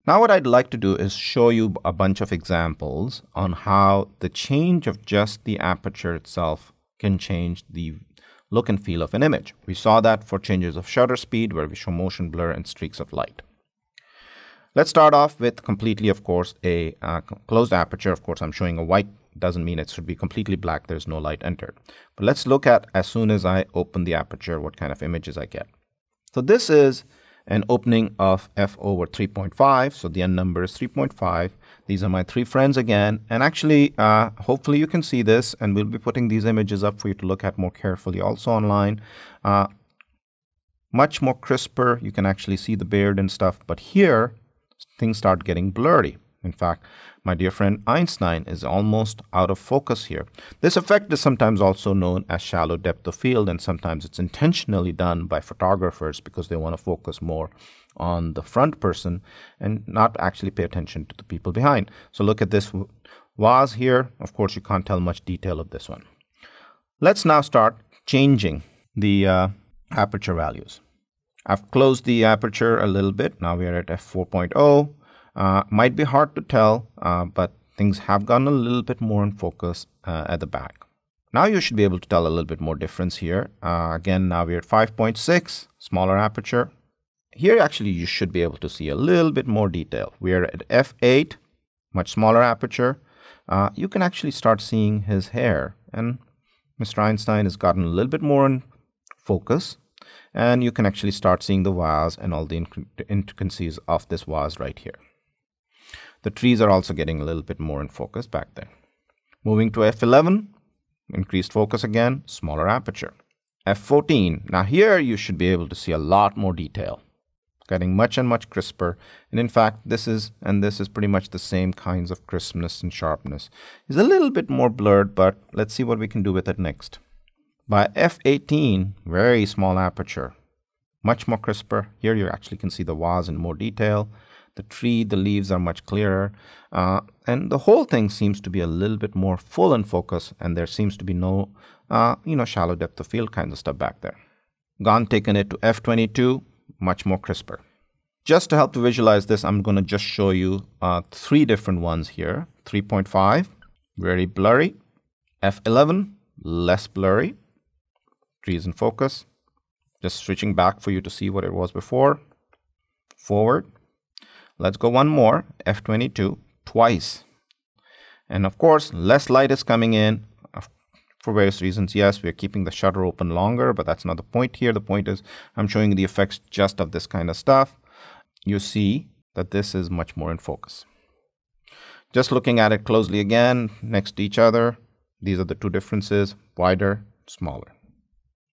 Now what I'd like to do is show you a bunch of examples on how the change of just the aperture itself can change the look and feel of an image. We saw that for changes of shutter speed, where we show motion blur and streaks of light. Let's start off with completely, of course, a closed aperture. Of course, I'm showing a white. Doesn't mean it should be completely black. There's no light entered. But let's look at, as soon as I open the aperture, what kind of images I get. So this is an opening of f over 3.5. So the n number is 3.5. These are my three friends again. And actually, hopefully you can see this, and we'll be putting these images up for you to look at more carefully also online. Much more crisper. You can actually see the beard and stuff. But here, things start getting blurry. In fact, my dear friend Einstein is almost out of focus here. This effect is sometimes also known as shallow depth of field, and sometimes it's intentionally done by photographers because they want to focus more on the front person and not actually pay attention to the people behind. So look at this vase here. Of course, you can't tell much detail of this one. Let's now start changing the aperture values. I've closed the aperture a little bit. Now we are at f4.0. Might be hard to tell, but things have gotten a little bit more in focus at the back. Now you should be able to tell a little bit more difference here. Again, now we're at 5.6, smaller aperture. Here actually you should be able to see a little bit more detail. We're at f8, much smaller aperture. You can actually start seeing his hair, and Mr. Einstein has gotten a little bit more in focus. And you can actually start seeing the vase and all the intricacies of this vase right here. The trees are also getting a little bit more in focus back there. Moving to f11, increased focus again, smaller aperture. f14, now here you should be able to see a lot more detail, getting much and much crisper. And in fact, this is pretty much the same kinds of crispness and sharpness. It's a little bit more blurred, but let's see what we can do with it next. By f18, very small aperture, much more crisper. Here you actually can see the vase in more detail. The tree, the leaves are much clearer. And the whole thing seems to be a little bit more full in focus, and there seems to be no, shallow depth of field kind of stuff back there. Gone, taken it to f22, much more crisper. Just to help to visualize this, I'm going to just show you three different ones here. 3.5, very blurry. f11, less blurry. Trees in focus. Just switching back for you to see what it was before. Forward. Let's go one more. f22, twice. And of course, less light is coming in for various reasons. Yes, we're keeping the shutter open longer, but that's not the point here. The point is I'm showing you the effects just of this kind of stuff. You see that this is much more in focus. Just looking at it closely again, next to each other, these are the two differences, wider, smaller.